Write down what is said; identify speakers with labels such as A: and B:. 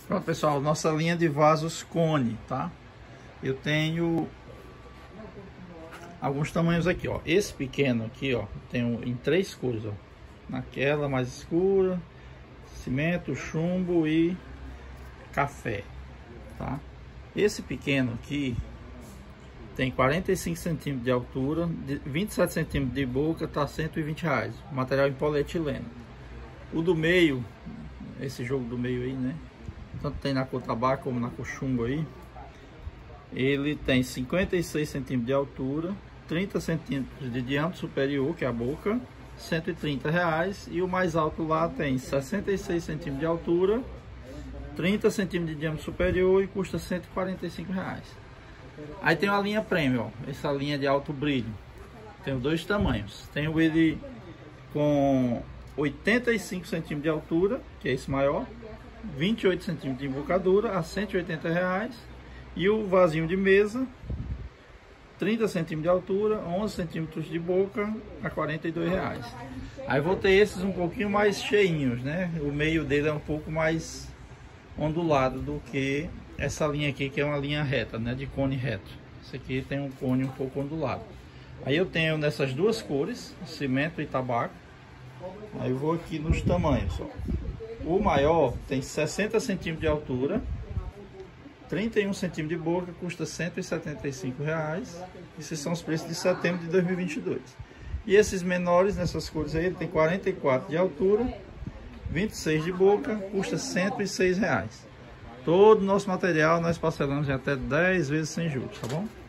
A: Pronto, pessoal, nossa linha de vasos cone, tá? Eu tenho alguns tamanhos aqui, ó. Esse pequeno aqui, ó, tenho em 3 cores, ó. Naquela mais escura, cimento, chumbo e café, tá? Esse pequeno aqui tem 45 centímetros de altura, 27 centímetros de boca, tá R$120. Material em polietileno. O do meio, esse jogo do meio aí, né? Tanto tem na cor tabaco como na cor chumbo aí. Ele tem 56 centímetros de altura, 30 centímetros de diâmetro superior, que é a boca, R$130. E o mais alto lá tem 66 centímetros de altura, 30 centímetros de diâmetro superior e custa R$145. Aí tem uma linha premium, ó, essa linha de alto brilho. Tem 2 tamanhos. Tenho ele com 85 centímetros de altura, que é esse maior, 28 centímetros de embocadura a R$180. E o vasinho de mesa, 30 centímetros de altura, 11 centímetros de boca a R$42. Aí vou ter esses um pouquinho mais cheinhos, né? O meio dele é um pouco mais ondulado do que essa linha aqui, que é uma linha reta, né? De cone reto. Esse aqui tem um cone um pouco ondulado. Aí eu tenho nessas 2 cores, cimento e tabaco. Aí eu vou aqui nos tamanhos, ó. O maior tem 60 centímetros de altura, 31 centímetros de boca, custa R$175. Esses são os preços de setembro de 2022. E esses menores, nessas cores aí, ele tem 44 de altura, 26 de boca, custa R$106. Todo o nosso material nós parcelamos em até 10 vezes sem juros, tá bom?